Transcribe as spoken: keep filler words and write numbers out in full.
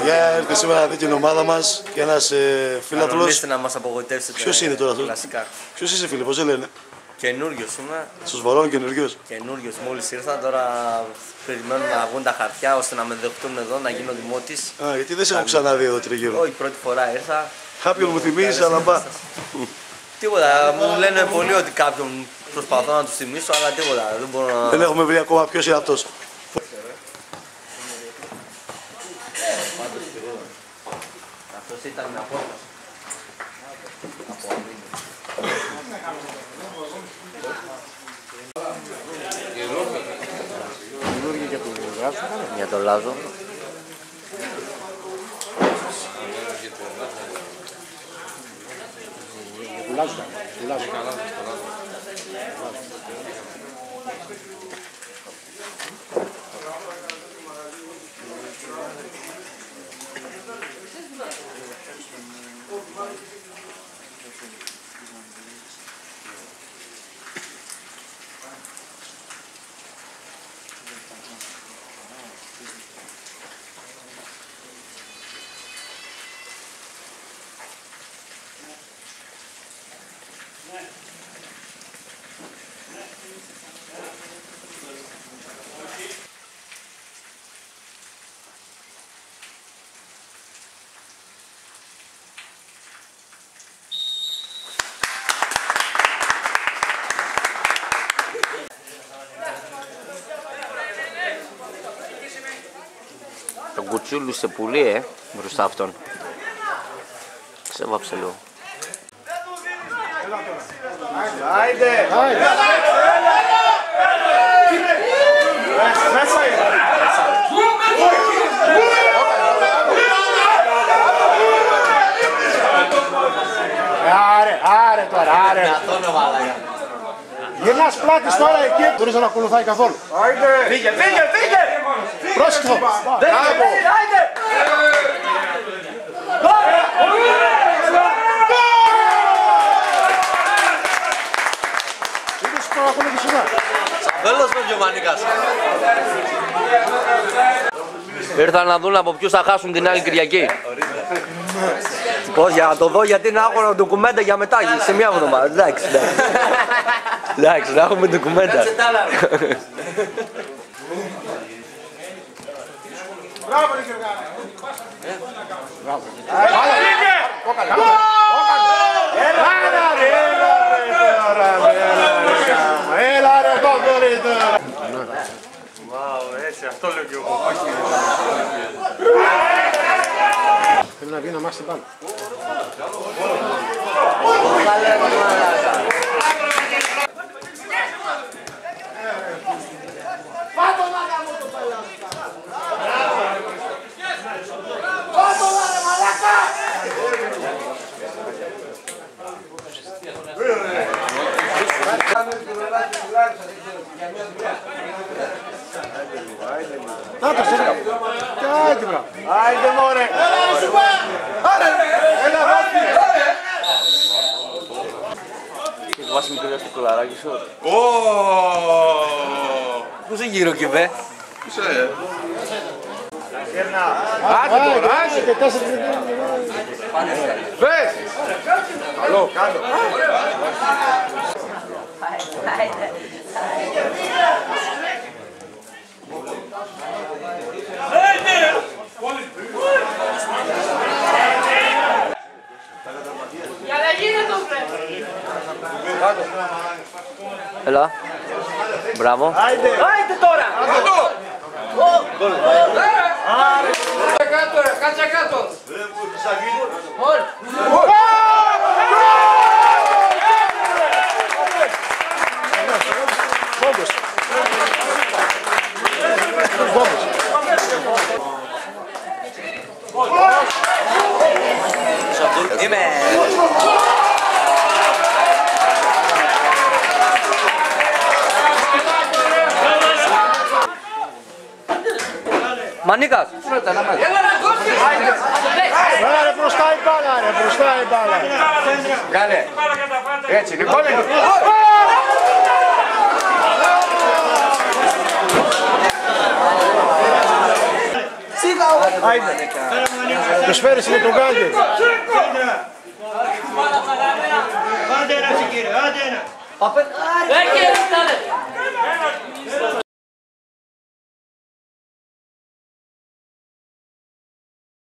Για έρθει σήμερα να δει την ομάδα μας και ένας ε, φίλαθλος. Αρνείστε να μας απογοητεύσετε. Ποιος είναι τώρα αυτός? Κλασικά. Ποιος είσαι φίλε, πώς σε λένε? Καινούριος είμαι. Στους Βορρών καινούργιος. Καινούριος μόλις ήρθα. Τώρα περιμένουν να βγουν τα χαρτιά ώστε να με δεχτούν εδώ, να γίνω δημότης. Α, γιατί δεν σε έχω ξαναδεί εδώ τριγύρω. Όχι, πρώτη φορά ήρθα. Κάποιον μου θυμίζεις, αλλά μπα. Τίποτα. Μου λένε πολλοί ότι κάποιον προσπαθώ να τους θυμίσω, αλλά τίποτα. Δεν μπορώ να. Δεν έχουμε βρει ακόμα ποιος είναι αυτός. Αυτός ήταν με απόσταση. Για τον Λάζο. Τον κουτσούλου σε πουλί, ε, μπροστά αυτόν. Ξεβάψε λίγο. Άιντε! Άιντε! Μέσα είναι! Άρε, άρε τώρα, άρε! Γυρνάς πλάτης τώρα εκεί, μπορείς να ακολουθάει καθόλου. Φύγε, φύγε, φύγε! Πρόσεχε! Μπράβο! Είδες που ακολουθείς εδώ. Βέλος με Γιωμανίκας. Ήρθαν να δουν από ποιους θα χάσουν την άλλη Κυριακή. Πώς, για να το δω, γιατί είναι άγωνα ντοκουμέντα για μετά, σε μια εβδομάδα. Εντάξει, εντάξει. Εντάξει, να έχουμε ντοκουμέντα. Μπράβο, Γιωργάρα. Μπράβο. Έλα ρε κόκοριτο. Βάου, έτσι, αυτό λέω κι εγώ. Πρέπει να βγει να μάθει την μπάλα. Να το σίγουρα. Κάιτε μπράβο. Άιντε μωρέ. Άρε. Έλα ρόκι. Έχεις βάσει μικρό στο κολαράκι σου. Πού σε γύρω και βε. Πού σε. Άντε τώρα, άντε. Βες. Καλό, κάτω. Για να γίνεται το πρέπει. Έλα. Μπράβο. Άιντε. Άιντε τώρα! Κάτσε κάτω ρε, κάτσε κάτω! Πόντος. Πόντος. Είμαι. Μανίκας. Ρε μπροστά η μπάλα ρε, μπροστά η μπάλα. Κάνε. Έτσι, λοιπόν. Συ Τους φέρεις με τον Γκάγκερ. Άντε ένα κύριε, άντε ένα. Έχει,